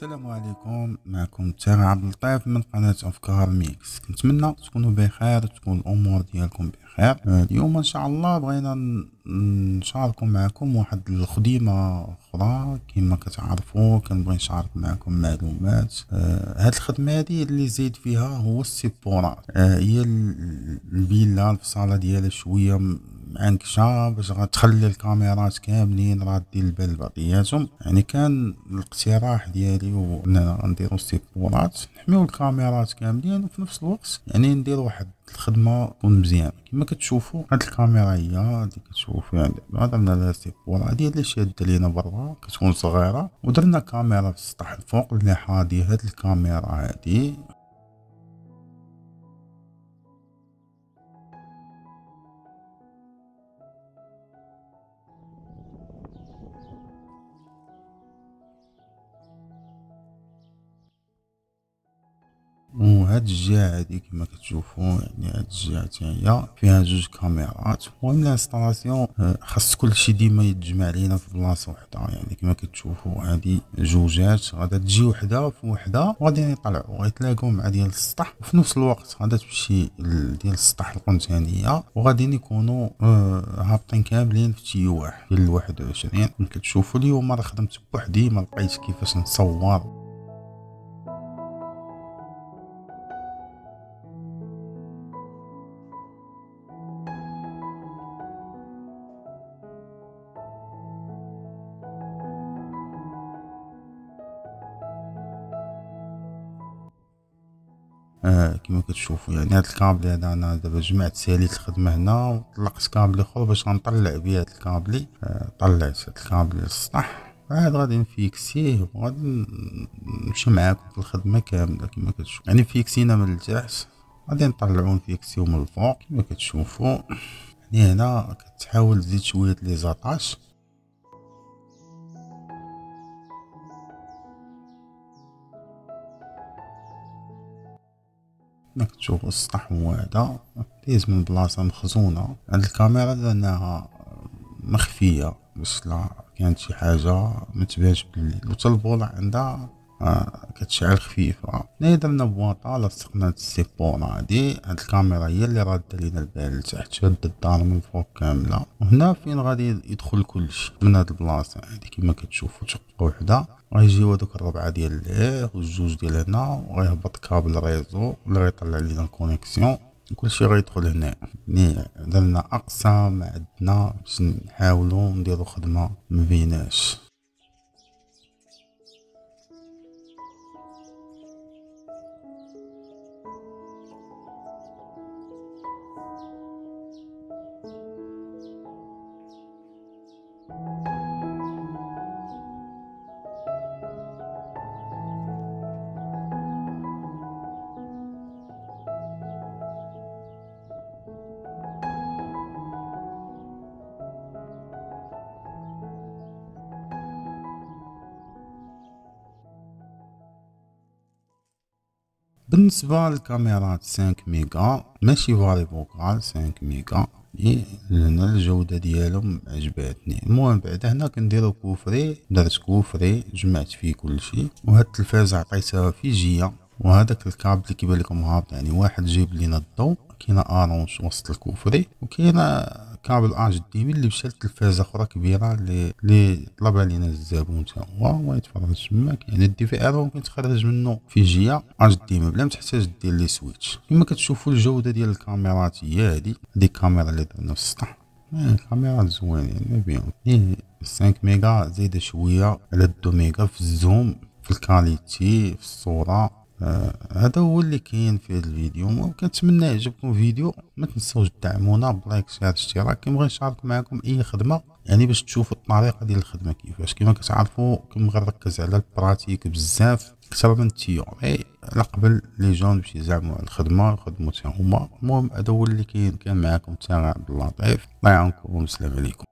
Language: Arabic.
السلام عليكم، معكم تاغا عبد اللطيف من قناة أفكار ميكس. كنتمنى تكونوا بخير وتكون الأمور ديالكم بخير. اليوم إن شاء الله بغينا نشاركوا معكم واحد الخدمة أخرى. كما كتعرفوا كنبغي نشارك معكم معلومات. هاد الخدمة هادي اللي زيد فيها هو السيبورات. هي الفيلا الفصالة ديالها شوية معنكشة باش غتخلي الكاميرات كاملين رادين البال لبعضياتهم. يعني كان الاقتراح ديالي هو اننا نديرو سيبورات نحميو الكاميرات كاملين، وفي نفس الوقت يعني نديرو واحد الخدمه تكون مزيانه. كما كتشوفوا هاد الكاميرا هي اللي كتشوفوا، يعني درنا لها سيبورا ديال اللي شاده لينا برا، كتكون صغيره، ودرنا كاميرا في السطح الفوق اللي حاضي هاد الكاميرا هادي. وهاد الجهة هادي كما كتشوفوا، يعني هاد الجهة هي فيها جوج كاميرات. المهم الانستالاسيون خاص كلشي ديما يتجمع لينا في بلاصة وحدة. يعني كما كتشوفوا هادي جوجات غادا تجي وحدة في وحدة، وغادي يطلعوا غيتلاقاو مع ديال السطح، وفي نفس الوقت غادا تمشي ديال السطح القنتانية، وغادي يكونوا هابطين كاملين في تي واحد ديال 21. كما كتشوفوا اليوم راه خدمت بوحدي، ما لقيت كيفاش نصور. كما كتشوفوا يعني هاد الكابل هذا انا دابا جمعت ساليت الخدمه هنا، وطلقت كابل اخر باش غنطلع بيه هاد الكابلي. طلعت هاد الكابل للسطح، عاد غادي نفيكسيه وغادي نمشي معاكم في الخدمه كامله. كما كتشوفوا يعني فيكسينا من التحت، غادي نطلعو نفيكسيو من الفوق. كما كتشوفوا يعني هنا كتحاول تزيد شويه لي زاطاش. كما كتشوفوا السطح هو هذا، دايز من بلاصه مخزونه. هاد الكاميرا درناها مخفيه باش لا كانت شي حاجه ما تبانش بالليل، وتا البوله عندها كتشعل خفيفه. هنا درنا بواطه لصقنا هاد السيبورا هادي. هاد الكاميرا هي اللي راده لينا البال لتحت، شاده الدار من الفوق كامله. وهنا فين غادي يدخل كلشي من هاد البلاصه هادي. كما كتشوفوا شقه وحده غيجيو هادوك الربعه ديال لهيه والجوج ديال هنا، وغيهبط كابل ريزو اللي غيطلع لينا الكونيكسيون. كلشي غيدخل هنا. يعني درنا اقصى ما عندنا باش نحاولوا نديروا خدمه مبيناش. بالنسبة للكاميرات 5 ميجا ماشي فاري فوكال 5 ميجا، هنا الجودة ديالهم عجباتني. المهم بعد هنا كنديرو كوفري، درت كوفري جمعت فيه كلشي. وهاد التلفازة عطيتها في جية، وهذاك الكابل اللي كيبان لكم هابط يعني واحد جيب لينا الضوء. كاينه ارونج وسط الكوفري، وكاينه كابل اج دي مي اللي مشى لتلفازه اخرى كبيره اللي طلب علينا الزبون تا هو يتفرج تماك. يعني الدي في ار ممكن تخرج منه في جيه اج دي مي بلا ما تحتاج دير لي سويتش. كما كتشوفوا الجوده ديال الكاميرات هي هذه. دي الكاميرا اللي درنا في السطح كاميرات زوينين ما بيهم. 5 ميجا زايده شويه على 2 ميجا في الزوم، في الكاليتي، في الصوره. هذا هو اللي كاين في هذا الفيديو. وكنتمنى يعجبكم الفيديو. ما تنسوش تدعمونا بلايك شير اشتراك. كنبغي نشارك معكم اي خدمه يعني باش تشوفوا الطريقه ديال الخدمه كيفاش. كما كتعرفوا كنبغي نركز على البراتيك بزاف اكثر من التيوري، على قبل لي جون باش يزعموا على الخدمه يخدموا حتى هما. المهم هذا هو اللي كاين. كان معكم تاغا عبد اللطيف، الله يعاونكم والسلام عليكم.